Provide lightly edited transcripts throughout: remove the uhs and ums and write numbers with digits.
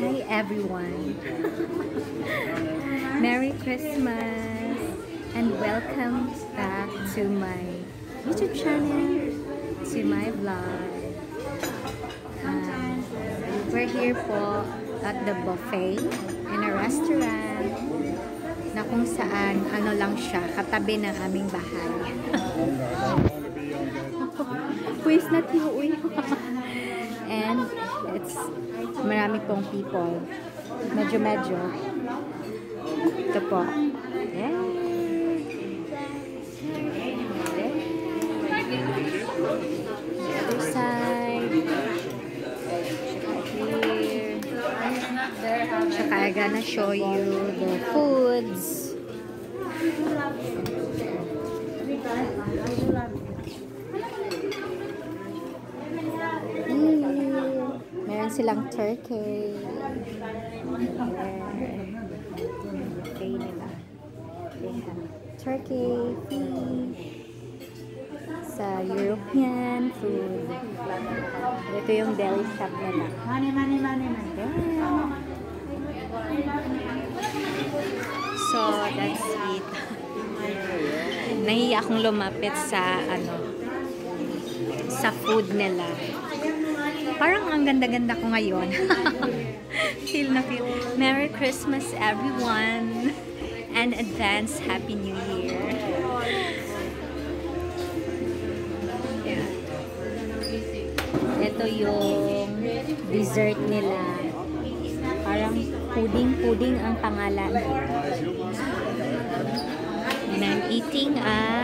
Hi everyone! Merry Christmas and welcome back to my YouTube channel, to my vlog. We're here po at the buffet in a restaurant na kung saan ano lang siya, katabi ng aming bahay. Please not you. And it's marami pong people. Medyo. Ito po. Yeah. The other side. Here. Tsaka I'm gonna show you the foods. Meron silang turkey. Okay nila. They have turkey, fish, sa European food. Ito yung deli shop nila. So, that's it. Nahiya akong lumapit sa sa food nila. Parang ang ganda-ganda ko ngayon. Feel. Merry Christmas everyone and advance Happy New Year. Yeah. Ito yung dessert nila. Parang pudding ang pangalan. And I'm eating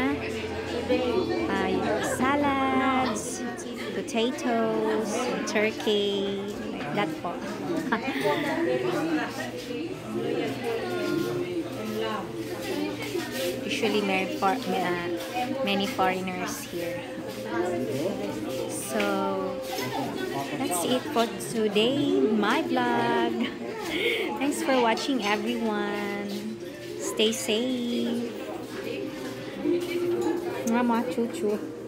salads, potatoes, turkey, like that po. Usually many foreigners here. So that's it for today, my vlog. Thanks for watching everyone. Stay safe. Mama chuchu.